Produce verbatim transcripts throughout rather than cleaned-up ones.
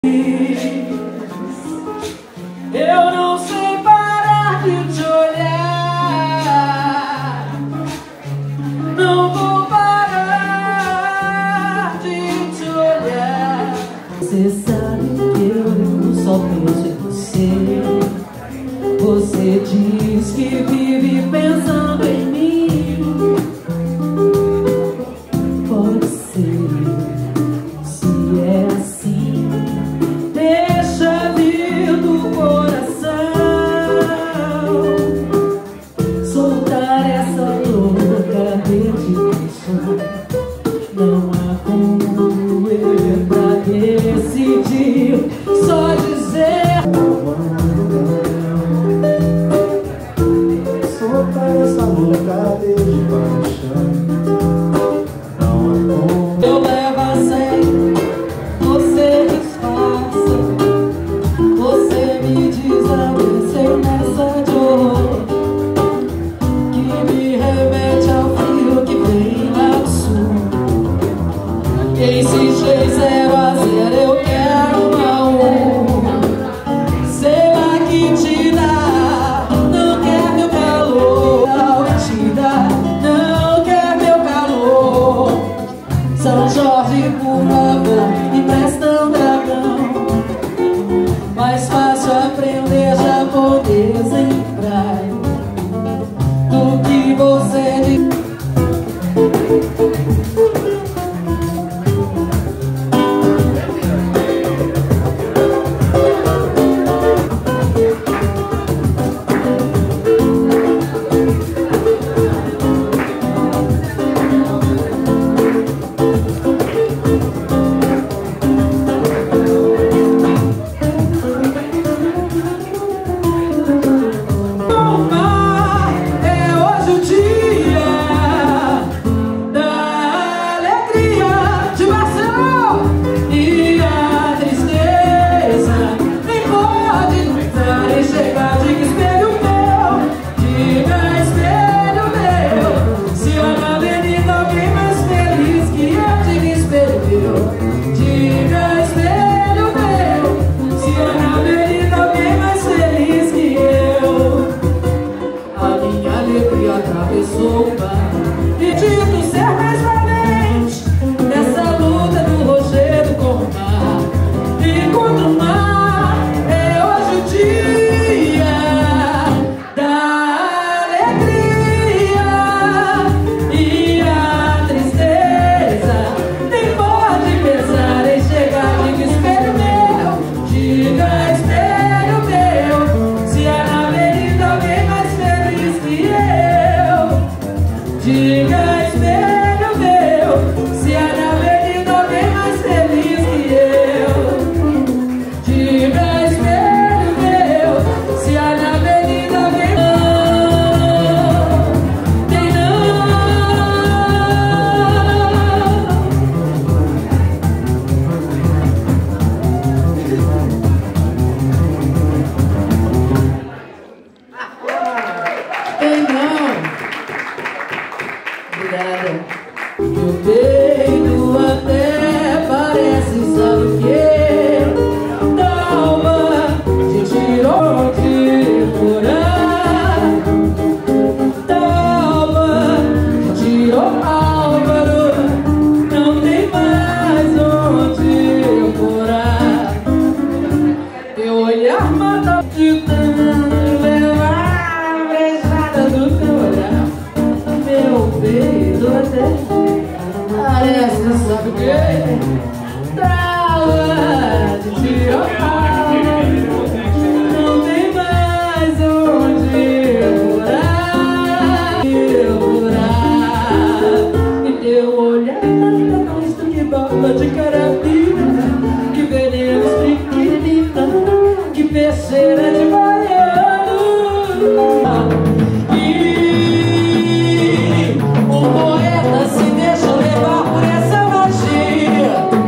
Eu não sei parar de te olhar, não vou parar de te olhar. Você sabe que eu só penso em você. Você diz que vive pensando em mim. Pode ser, se é assim, deixa vir do coração, soltar essa louca dedicação. Não há como eu pra decidir, só dizer. Soltar essa louca dedicação. Não há como. Eu levo a sério, você disfarça. Você me desapareceu nessa dor que me remete ao frio que vem lá do sul. Esse jeito zero a zero eu quero uma uma. Sei lá que te dá, não quer meu calor. Não te dá, não quer meu calor. São Jorge, por favor, empresta um dragão. Mais fácil aprender japonês em praia do que você diz. Atravessou o mar e dito ser mais valente nessa luta do rochedo com o mar. E contra o mar é hoje o dia da alegria, e a tristeza nem pode pesar em chegar. Diga espelho meu, diga espelho meu, se há na avenida alguém mais feliz que eu. Diga espelho meu, se há na avenida alguém mais feliz que eu. Diga espelho meu, se há na avenida alguém não. Tem não. Tem não. Obrigada. Meu peito até parece, sabe o que? Dalma de tirou de furar. Dalma de tirou Álvaro, não tem mais onde furar. Teu olhar mata de tanto levar a brejada do teu olhar. Meu peito até parece, sabe o que? Tava de tirar, não tem mais onde furar. Furar. E teu olhar nada mais do que bala de carabina, que veneno estricnina, que peixeira de baiano. O poeta se deixa levar por essa magia.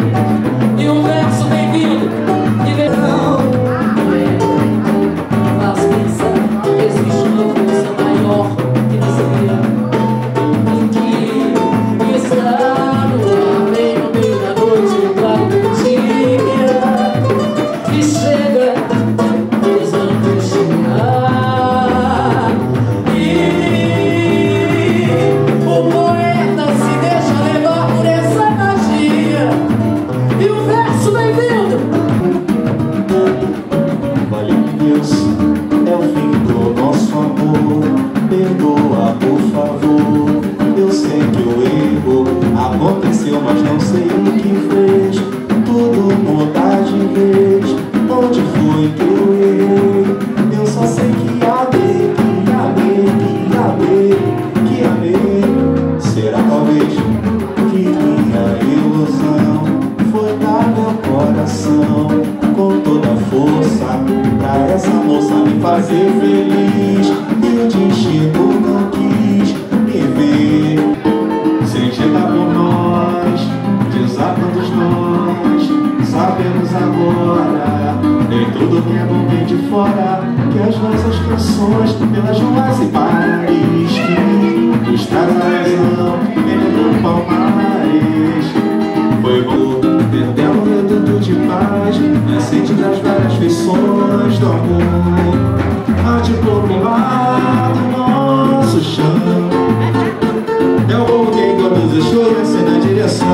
essa moça me fazer feliz, e o destino não quis me ver. Sentida por nós, desatamos nós, sabemos agora, nem tudo que é bom vem de fora, que as nossas canções pelas ruas e bares que nos traz a razão, pelo palmares. Foi bom ter um reduto de paz, nascente das várias feições do amor, arte popular do nosso chão. É o povo quem conduz o show e desce na direção.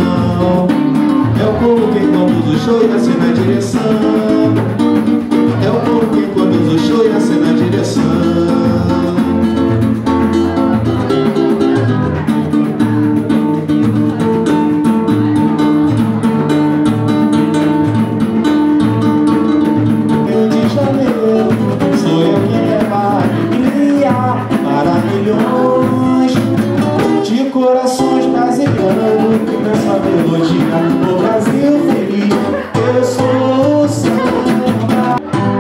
É o povo quem conduz o show e desce na direção. É o povo quem conduz o show e desce na direção. Corações brasileiros, nessa melodia, o Brasil feliz, eu sou o samba.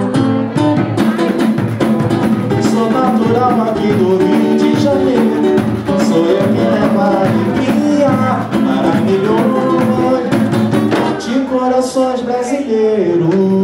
Sou natural aqui do Rio de Janeiro, sou eu que levo a alegria para milhões de corações brasileiros.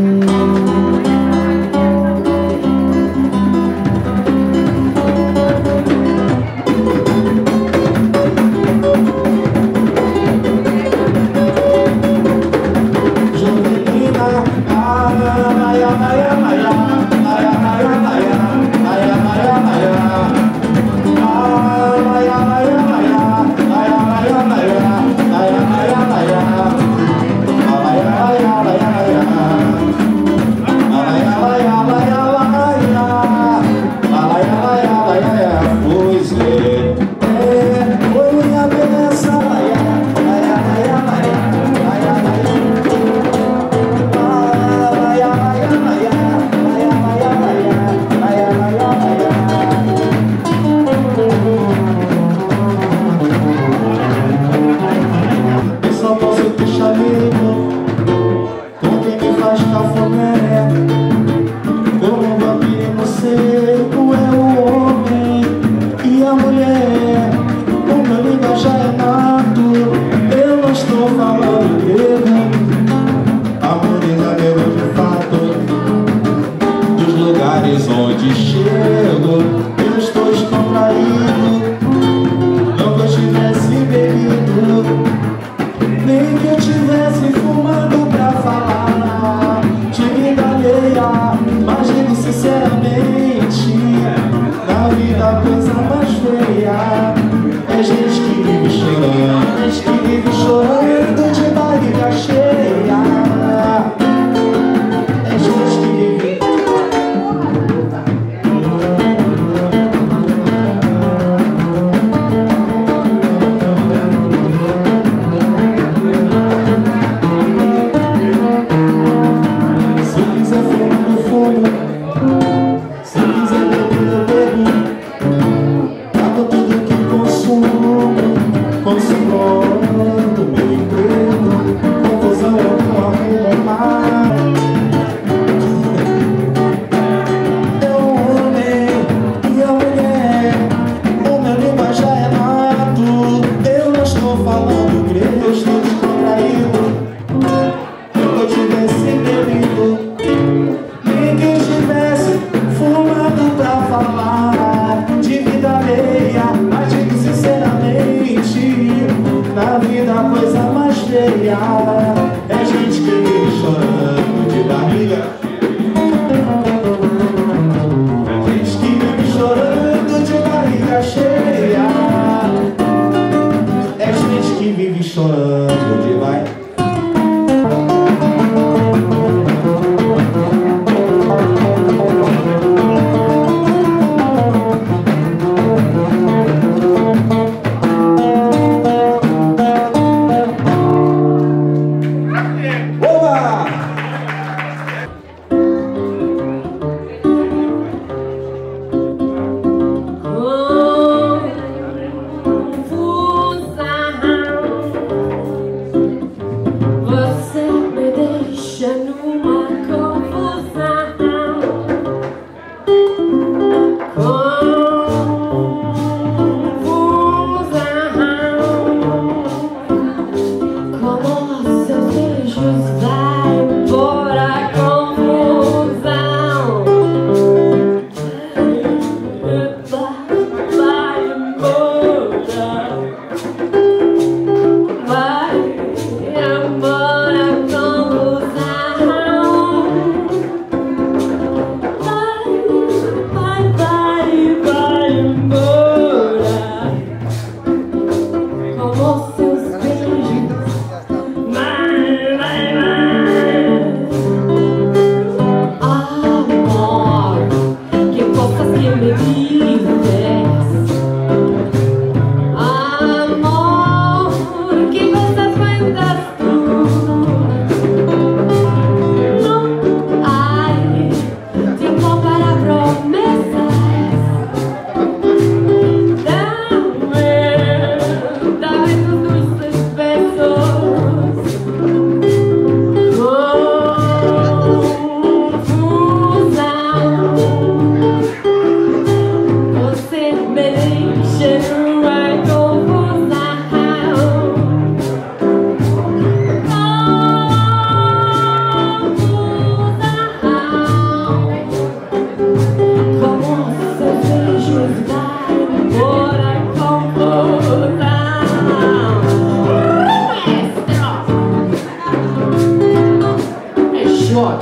Onde chego, eu estou descontraído. Não que eu tivesse bebido, nem que eu tivesse fumando pra falar de vida alheia. Mas digo sinceramente, na vida a coisa mais feia é gente que vive chorando, gente que vive chorando de barriga cheia. É gente que vive é gente que vive chorando de barriga. É gente que vive chorando de barriga cheia. É gente que vive chorando de barriga. Você me deixa numa confusão. shot.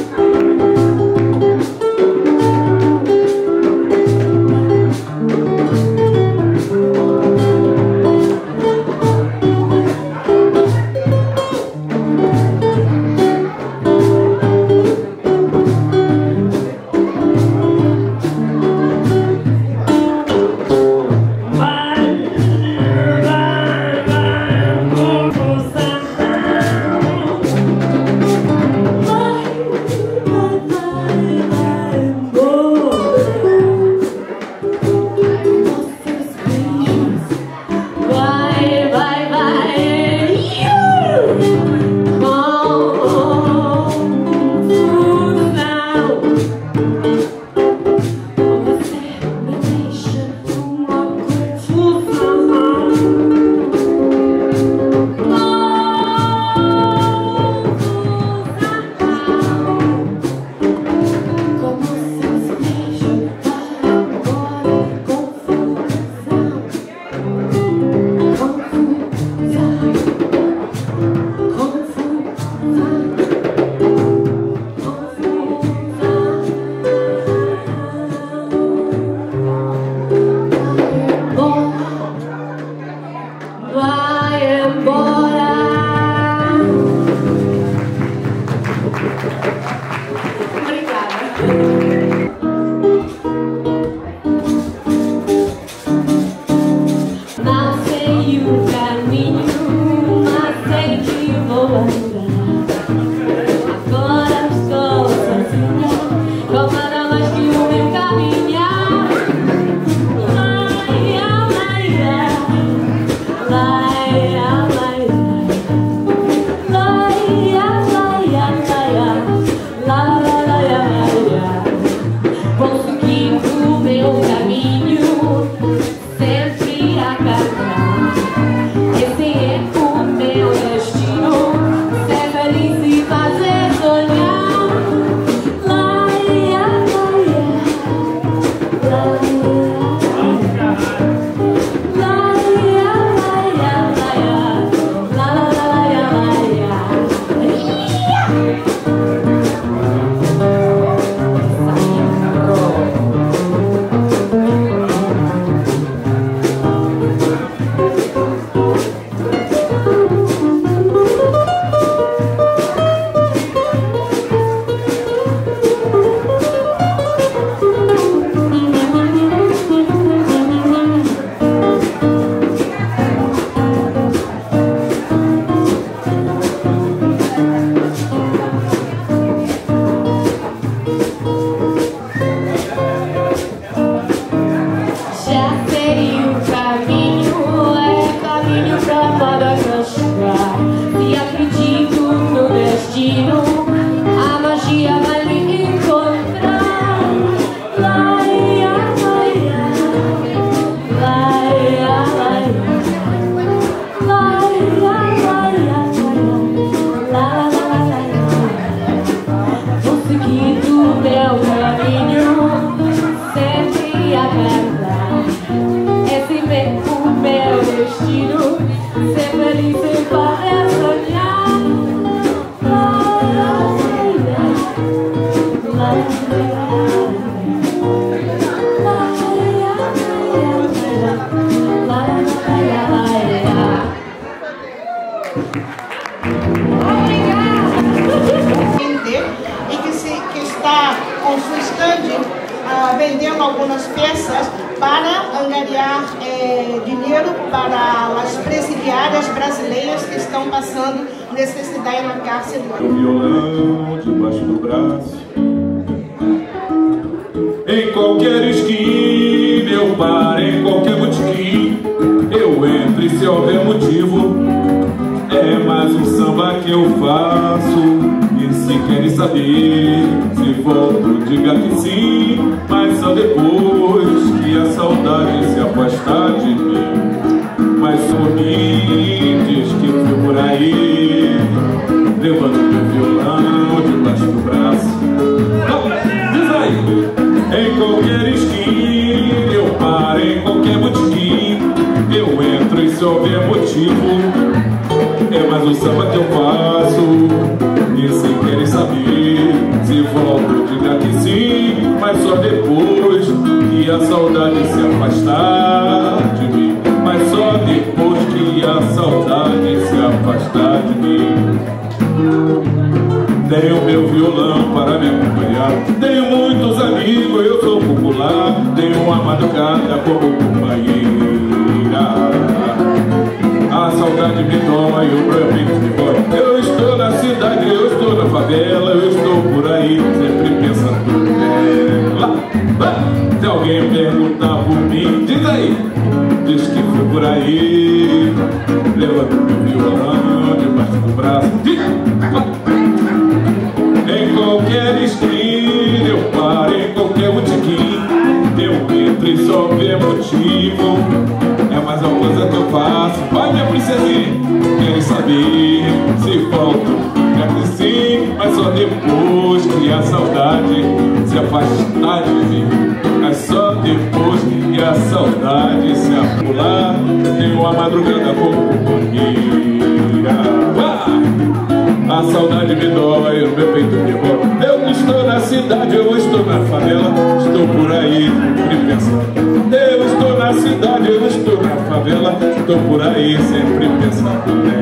vendendo algumas peças para angariar é, dinheiro para as presidiárias brasileiras que estão passando necessidade na cárcere. O violão debaixo do braço, em qualquer esquina eu paro, em qualquer botequim eu entro e se houver motivo é mais um samba que eu faço. E se querem saber se volto, diga que sim, mas só depois que a saudade se afastar de mim. Mas sorri, diz que fui por aí, levando meu violão debaixo do braço. Não, diz aí. Em qualquer esquina eu paro, em qualquer botequim eu entro e se houver motivo é mais um samba que eu faço. E sem querer saber se volto, diga que sim, mas só depois que a saudade se afastar de mim. Mas só depois que a saudade se afastar de mim. Tenho meu violão para me acompanhar, tenho muitos amigos, eu sou popular, tenho uma madrugada como companheira. A saudade me toma e o problema me embora. Eu estou na cidade, eu estou na favela, eu estou por aí, sempre pensando nela. Se alguém perguntar por mim, diz aí, diz que foi por aí. Levanta meu violão debaixo do braço, diz. Em qualquer esquina eu paro, em qualquer botequim eu entro e só ver motivo. É mais uma coisa que eu faço. Vai, minha princesinha, quero saber se volto. É que sim, mas só depois que a saudade se afastar de mim. É só depois que a saudade se apular. Tenho uma madrugada como companheira. A saudade me dói, o meu peito me bola. Eu estou na cidade, eu estou na favela, estou por aí, sempre pensando. Eu estou na cidade, eu estou na favela, estou por aí, sempre pensando.